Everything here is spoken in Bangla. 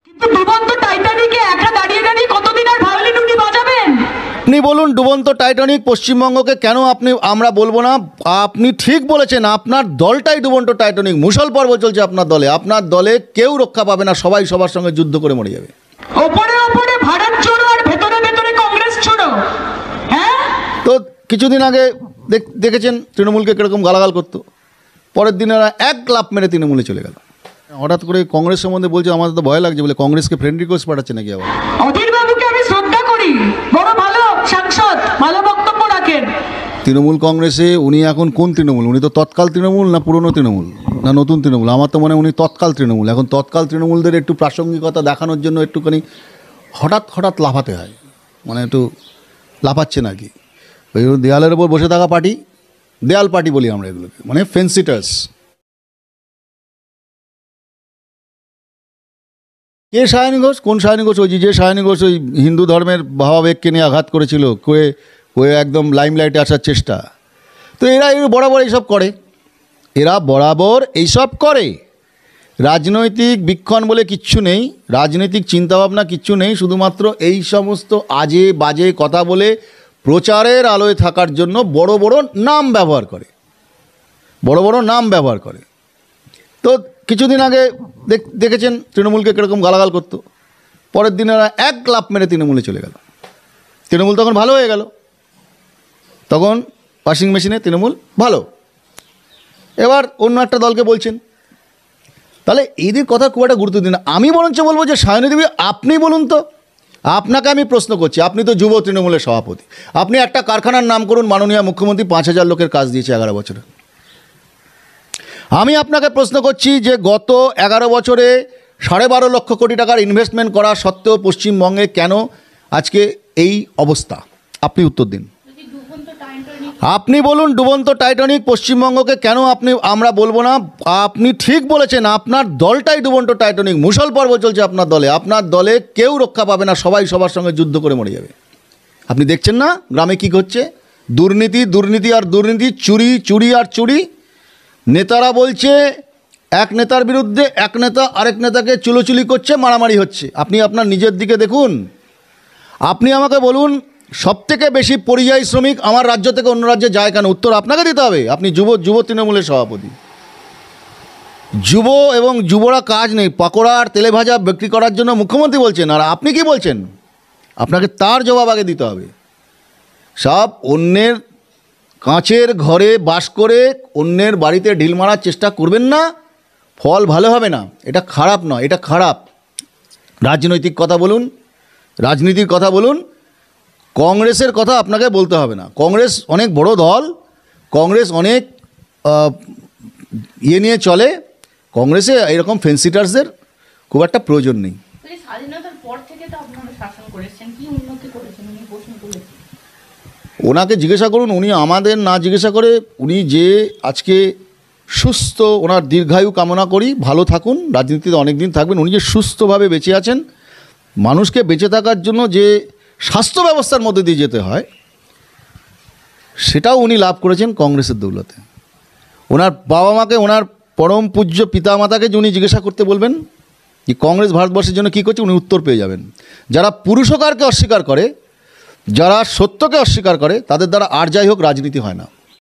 কিন্তু ডুবন্ত টাইটানিকে একা দাঁড়িয়ে দাঁড়িয়ে কতদিন আর ভায়োলিন উনি বাজাবেন? আপনি বলুন ডুবন্ত টাইটানিক পশ্চিমবঙ্গকে কেন আমরা বলবো না? আপনি ঠিক বলেছেন, আপনার দলটাই ডুবন্ত টাইটানিক। মুষল পর্ব চলছে আপনার দলে। আপনার দলে কেউ রক্ষা পাবে না, সবাই সবার সঙ্গে যুদ্ধ করে মরে যাবে। ওপরে ওপরে ভারত ছোড়ো আর ভেতরে ভেতরে কংগ্রেস ছোড়ো। হ্যাঁ, তো কিছুদিন আগে দেখেছেন তৃণমূলকে কিরকম গালাগাল করতো, পরের দিন ওরা এক লাফ মেরে তৃণমূলে চলে গেল। হঠাৎ করে কংগ্রেস সম্বন্ধে বলছে আমাদের তো ভয় লাগছে, বলে কংগ্রেসকে ফ্রেন্ড রিকোয়েস্ট পাঠাচ্ছে নাকি আবার? অধীর বাবুকে আমি শ্রদ্ধা করি, বড় ভালো সাংসদ, ভালো বক্তব্য রাখেন। তৃণমূল কংগ্রেসে উনি এখন কোন তৃণমূল? উনি তো তৎকাল তৃণমূল না পুরনো তৃণমূল না নতুন তৃণমূল? আমার তো মনে হয় উনি তৎকাল তৃণমূল। এখন তৎকাল তৃণমূলদের একটু প্রাসঙ্গিকতা দেখানোর জন্য একটুখানি হঠাৎ লাফাতে হয়, মানে একটু লাফাচ্ছে নাকি। ওই দেয়ালের ওপর বসে থাকা পার্টি, দেয়াল পার্টি বলি আমরা এগুলোকে, মানে ফেন্সিটার্স। কে সায়নী ঘোষ? কোন সায়নী ঘোষ? ওই যে সায়নী ঘোষ ওই হিন্দু ধর্মের ভাবাবেগকে নিয়ে আঘাত করেছিল, কয়ে একদম লাইমলাইটে আসার চেষ্টা। তো এরা বরাবর এইসব করে, রাজনৈতিক বীক্ষণ বলে কিচ্ছু নেই, রাজনৈতিক চিন্তাভাবনা কিচ্ছু নেই, শুধুমাত্র এই সমস্ত আজে বাজে কথা বলে প্রচারের আলোয় থাকার জন্য বড় বড় নাম ব্যবহার করে। তো কিছুদিন আগে দেখেছেন তৃণমূলকে কীরকম গালাগাল করতো, পরের দিন ওরা এক লাফ মেরে তৃণমূলে চলে গেল। তৃণমূল তখন ভালো হয়ে গেল, তখন ওয়াশিং মেশিনে তৃণমূল ভালো। এবার অন্য একটা দলকে বলছেন, তাহলে এদের কথা খুব একটা গুরুত্ব দিন না। আমি বরঞ্চ বলবো যে সায়নী দেবী, আপনি বলুন তো, আপনাকে আমি প্রশ্ন করছি, আপনি তো যুব তৃণমূলের সভাপতি, আপনি একটা কারখানার নাম করুন, মাননীয় মুখ্যমন্ত্রী 5,000 লোকের কাজ দিয়েছে 11 বছরে। আমি আপনাকে প্রশ্ন করছি যে গত 11 বছরে 12.5 লক্ষ কোটি টাকার ইনভেস্টমেন্ট করা সত্ত্বেও পশ্চিমবঙ্গে কেন আজকে এই অবস্থা? আপনি উত্তর দিন। আপনি বলুন ডুবন্ত টাইটানিক পশ্চিমবঙ্গকে কেন আমরা বলবো না? আপনি ঠিক বলেছেন, আপনার দলটাই ডুবন্ত টাইটানিক। মুষল পর্ব চলছে আপনার দলে। আপনার দলে কেউ রক্ষা পাবে না, সবাই সবার সঙ্গে যুদ্ধ করে মরে যাবে। আপনি দেখছেন না গ্রামে কী হচ্ছে? দুর্নীতি আর দুর্নীতি, চুরি আর চুরি। নেতারা বলছে এক নেতার বিরুদ্ধে এক নেতা আরেক নেতাকে চুলোচুলি করছে, মারামারি হচ্ছে। আপনি আপনার নিজের দিকে দেখুন। আপনি আমাকে বলুন, সবথেকে বেশি পরিযায়ী শ্রমিক আমার রাজ্য থেকে অন্য রাজ্যে যায় কেন? উত্তর আপনাকে দিতে হবে। আপনি যুব তৃণমূলের সভাপতি। যুবরা কাজ নেই, পকোড়া আর তেলে ভাজা বিক্রি করার জন্য মুখ্যমন্ত্রী বলছেন, আর আপনি কি বলছেন? আপনাকে তার জবাব আগে দিতে হবে। সব অন্যের কাঁচের ঘরে বাস করে অন্যের বাড়িতে ঢিল মারার চেষ্টা করবেন না, ফল ভালো হবে না। এটা খারাপ নয়, এটা খারাপ। রাজনৈতিক কথা বলুন, রাজনীতির কথা বলুন। কংগ্রেসের কথা আপনাকে বলতে হবে না। কংগ্রেস অনেক বড় দল, কংগ্রেস অনেক নিয়ে চলে। কংগ্রেসে এরকম ফেন্সিটার্সদের খুব একটা প্রয়োজন নেই। স্বাধীনতার পর থেকে তো আপনারা শাসন করেছেন, কি উন্নতি করেছেন উনি প্রশ্ন করেছেন। ওনাকে জিজ্ঞাসা করুন, উনি আমাদের না জিজ্ঞাসা করে উনি যে আজকে সুস্থ, ওনার দীর্ঘায়ু কামনা করি, ভালো থাকুন, রাজনীতিতে অনেক দিন থাকবেন। উনি যে সুস্থভাবে বেঁচে আছেন, মানুষকে বেঁচে থাকার জন্য যে স্বাস্থ্য ব্যবস্থার মধ্যে দিয়ে যেতে হয়, সেটাও উনি লাভ করেছেন কংগ্রেসের দৌলতে। ওনার বাবা মাকে, ওনার পরম পূজ্য পিতামাতাকে যে উনি জিজ্ঞাসা করতে বলবেন যে কংগ্রেস ভারতবর্ষের জন্য কী করছে, উনি উত্তর পেয়ে যাবেন। যারা পুরুষকারকে অস্বীকার করে, যারা সত্যকে অস্বীকার করে, তাদের দ্বারা আর যাই হোক রাজনীতি হয় না।